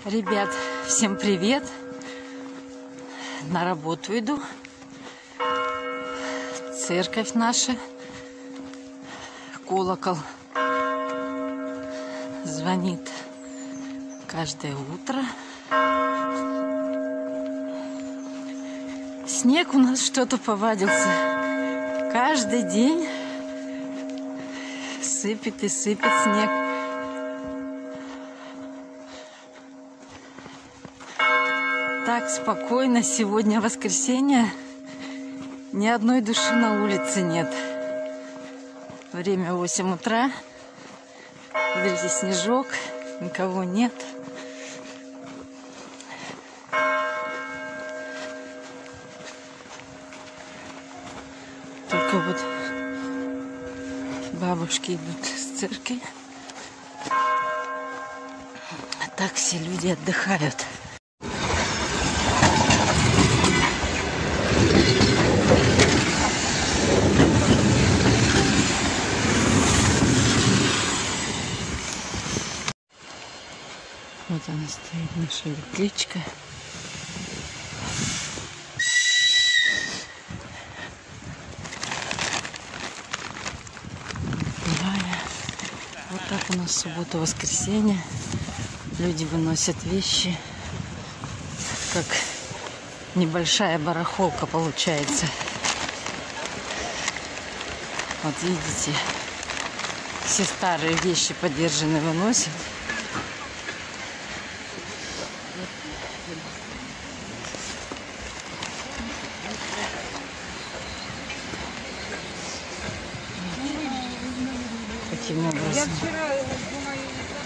Ребят, всем привет! На работу иду. Церковь наша. Колокол звонит каждое утро. Снег у нас что-то повадился. Каждый день сыпет и сыпет снег. Так спокойно. Сегодня воскресенье. Ни одной души на улице нет. Время 8 утра. Видите, снежок. Никого нет. Только вот бабушки идут с церкви. А так все люди отдыхают. Вот она стоит, наша электричка. Вот так у нас суббота-воскресенье. Люди выносят вещи. Как небольшая барахолка получается. Вот видите, все старые вещи подержанные выносят. Таким образом. Я вчера, думаю,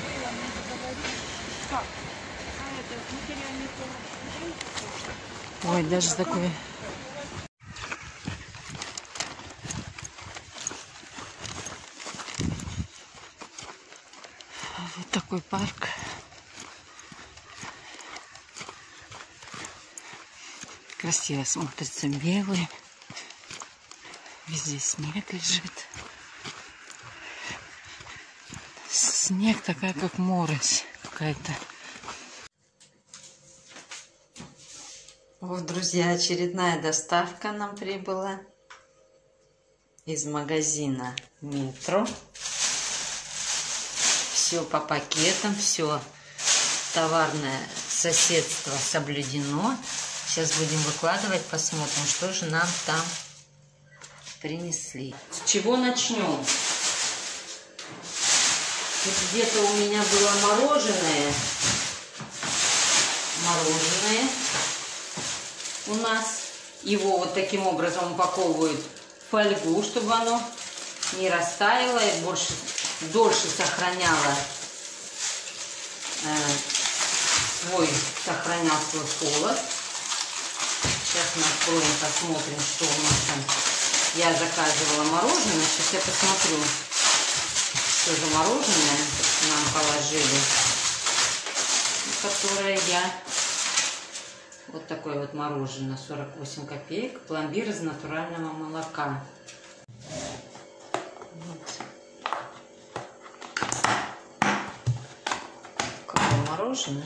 ой, даже такой. Вот такой парк. Красиво смотрится, белый. Везде снег лежит. Снег такая, как морось какая-то. Вот, друзья, очередная доставка нам прибыла из магазина Метро. Все по пакетам, все товарное соседство соблюдено. Сейчас будем выкладывать, посмотрим, что же нам там принесли. С чего начнем? Тут где-то у меня было мороженое. Мороженое у нас. Его вот таким образом упаковывают в фольгу, чтобы оно не растаяло и дольше сохраняло сохранял свой холод. Сейчас мы откроем, посмотрим, что у нас там. Я заказывала мороженое. Сейчас я посмотрю, что за мороженое нам положили, которое я... Вот такое вот мороженое, 48 копеек, пломбир из натурального молока. Вот. Такое мороженое.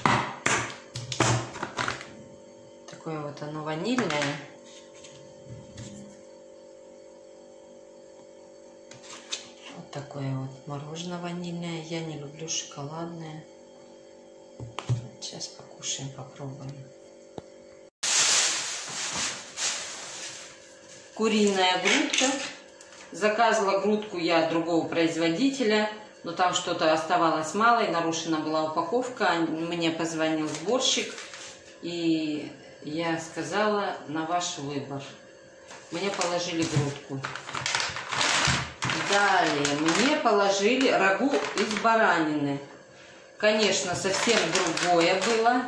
Такое вот оно ванильное. Такое вот мороженое ванильное. Я не люблю шоколадное. Сейчас покушаем, попробуем. Куриная грудка. Заказывала грудку я от другого производителя, но там что-то оставалось мало и нарушена была упаковка. Мне позвонил сборщик, и я сказала: на ваш выбор. Мне положили грудку. Далее мне положили рагу из баранины. Конечно, совсем другое было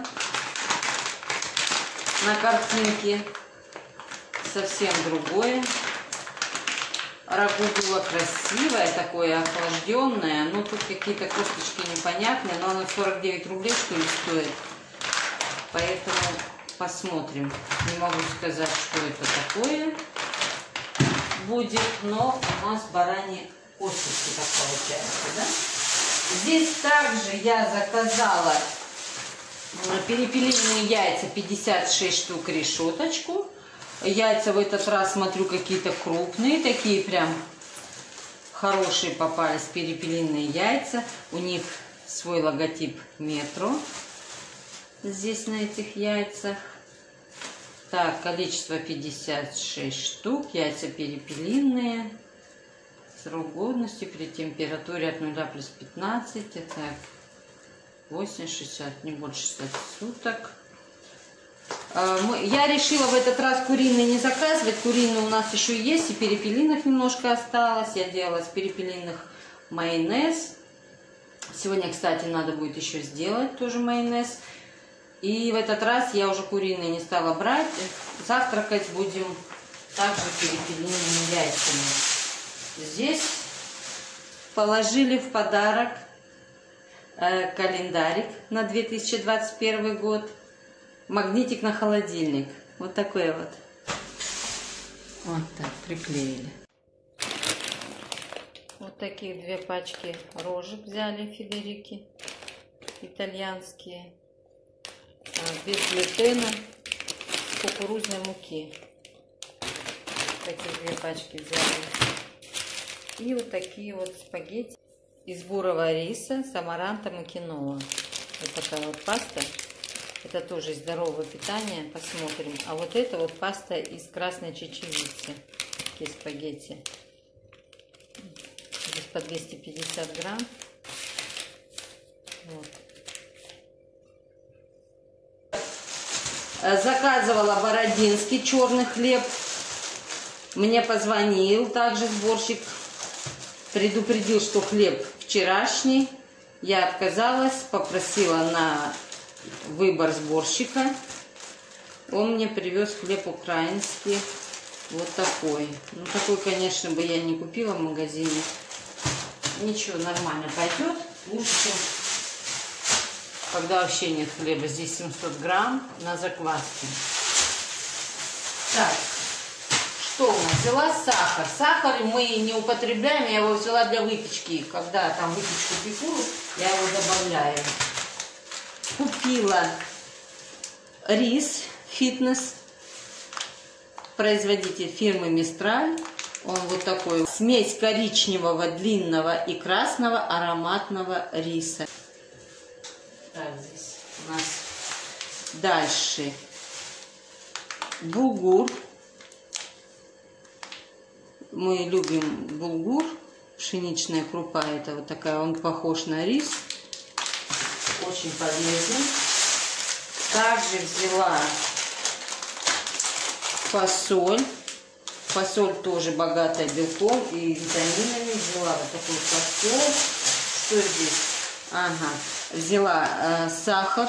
на картинке. Совсем другое. Рагу было красивое, такое охлажденное. Ну, тут какие-то косточки непонятные, но оно 49 рублей, что ли, стоит. Поэтому посмотрим. Не могу сказать, что это такое будет, но у нас бараньи косточки, так получается, да? Здесь также я заказала Перепелиные яйца 56 штук решеточку. Яйца в этот раз, смотрю, какие-то крупные, такие прям хорошие попались перепелиные яйца. У них свой логотип Метро. Здесь на этих яйцах. Так, количество 56 штук. Яйца перепелиные. Срок годности при температуре от 0 плюс 15. Это 80-60, не больше 60 суток. Я решила в этот раз куриные не заказывать. Куриные у нас еще есть, и перепелиных немножко осталось. Я делала с перепелиных майонез. Сегодня, кстати, надо будет еще сделать тоже майонез. И в этот раз я уже куриные не стала брать. Завтракать будем также перепелиными яйцами. Здесь положили в подарок календарик на 2021 год. Магнитик на холодильник. Вот такой вот. Вот так приклеили. Вот такие 2 пачки рожек взяли Федерики. Итальянские. Без глютена. Кукурузной муки. Такие 2 пачки взяли. И вот такие вот спагетти из бурого риса с амарантом и киноа. Вот такая вот паста. Это тоже здоровое питание. Посмотрим. А вот это вот паста из красной чечевицы. Такие спагетти. Здесь по 250 грамм. Вот. Заказывала бородинский черный хлеб. Мне позвонил также сборщик. Предупредил, что хлеб вчерашний. Я отказалась, попросила на выбор сборщика. Он мне привез хлеб украинский. Вот такой. Ну, такой, конечно, бы я не купила в магазине. Ничего, нормально пойдет. Лучше, чем когда вообще нет хлеба. Здесь 700 грамм на закваске. Так. Что у нас? Взяла сахар. Сахар мы не употребляем, я его взяла для выпечки. Когда там выпечку пеку, я его добавляю. Купила рис фитнес. Производитель фирмы Мистраль. Он вот такой. Смесь коричневого, длинного и красного ароматного риса. Так, здесь у нас дальше булгур. Мы любим булгур, пшеничная крупа, это вот такая, он похож на рис, очень полезен. Также взяла фасоль, фасоль тоже богатая белком и витаминами. Взяла вот такую фасоль. Что здесь? Ага, взяла сахар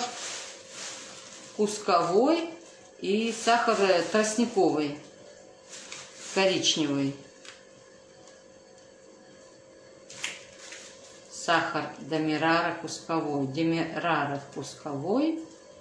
кусковой и сахар тростниковый, коричневый. Сахар демерара кусковой. Демерара кусковой.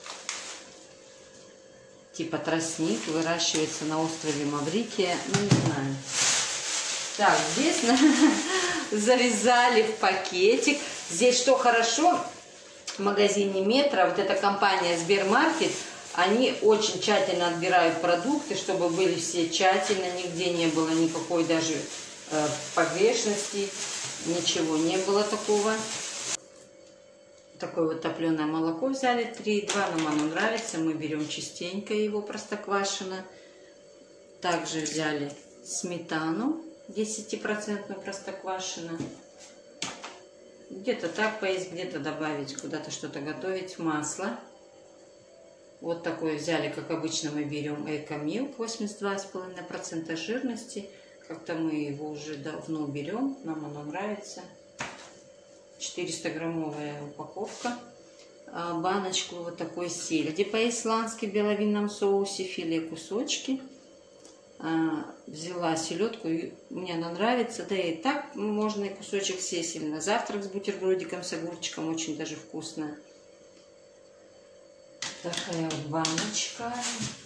Типа тростник. Выращивается на острове Маврикия. Ну, не знаю. Так, здесь завязали в пакетик. Здесь что хорошо. В магазине Метро, вот эта компания Сбермаркет, они очень тщательно отбирают продукты, чтобы были все тщательно. Нигде не было никакой даже погрешности. Ничего не было такого. Такое вот топленое молоко взяли 3,2. Нам оно нравится. Мы берем частенько его, простоквашино. Также взяли сметану 10% простоквашино. Где-то так поесть, где-то добавить, куда-то что-то готовить. Масло. Вот такое взяли, как обычно мы берем Эко-Милк 82,5% жирности. Как-то мы его уже давно берем, нам оно нравится. 400-граммовая упаковка. Баночку вот такой сельди по-исландски в беловинном соусе, филе кусочки. Взяла селедку, мне она нравится. Да и так можно и кусочек съесть. На завтрак с бутербродиком, с огурчиком, очень даже вкусно. Такая вот баночка.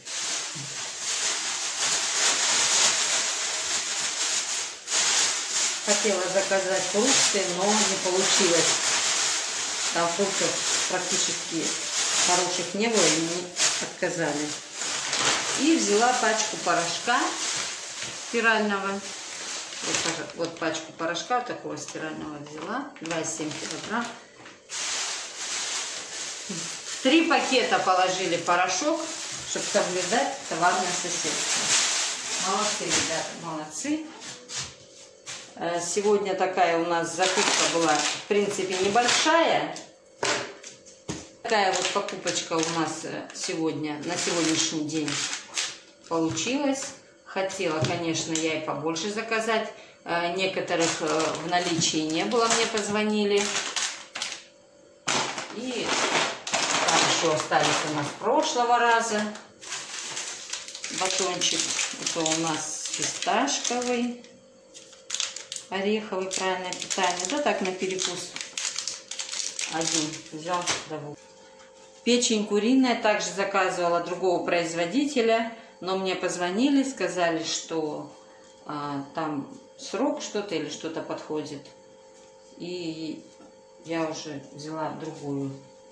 Хотела заказать фрукты, но не получилось. Там фруктов практически хороших не было, и мне отказали. И взяла пачку порошка стирального. Вот пачку порошка такого стирального взяла. 2,7 килограмм. 3 пакета положили порошок, чтобы соблюдать товарное соседство. Молодцы, ребята, молодцы. Сегодня такая у нас закупка была, в принципе, небольшая. Такая вот покупочка у нас сегодня, на сегодняшний день получилась. Хотела, конечно, я и побольше заказать. Некоторых в наличии не было, мне позвонили. И там еще остались у нас с прошлого раза батончик. Это у нас фисташковый, ореховый, правильное питание. Да так на перекус. Один взял, добыл. Печень куриная также заказывала другого производителя, но мне позвонили, сказали, что там срок что-то или что-то подходит. И я уже взяла другую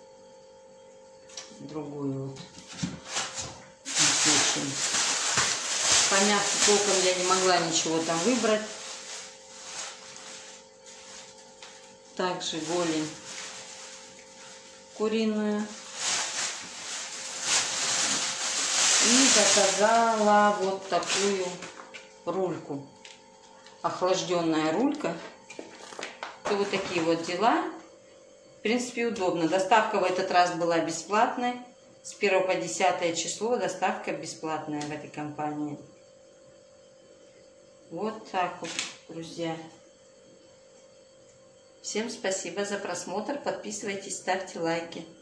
вот печень. По мясу толком я не могла ничего там выбрать. Также голень куриную. И заказала вот такую рульку. Охлажденная рулька. То вот такие вот дела. В принципе, удобно. Доставка в этот раз была бесплатной. С 1 по 10 число доставка бесплатная в этой компании. Вот так вот, друзья. Всем спасибо за просмотр. Подписывайтесь, ставьте лайки.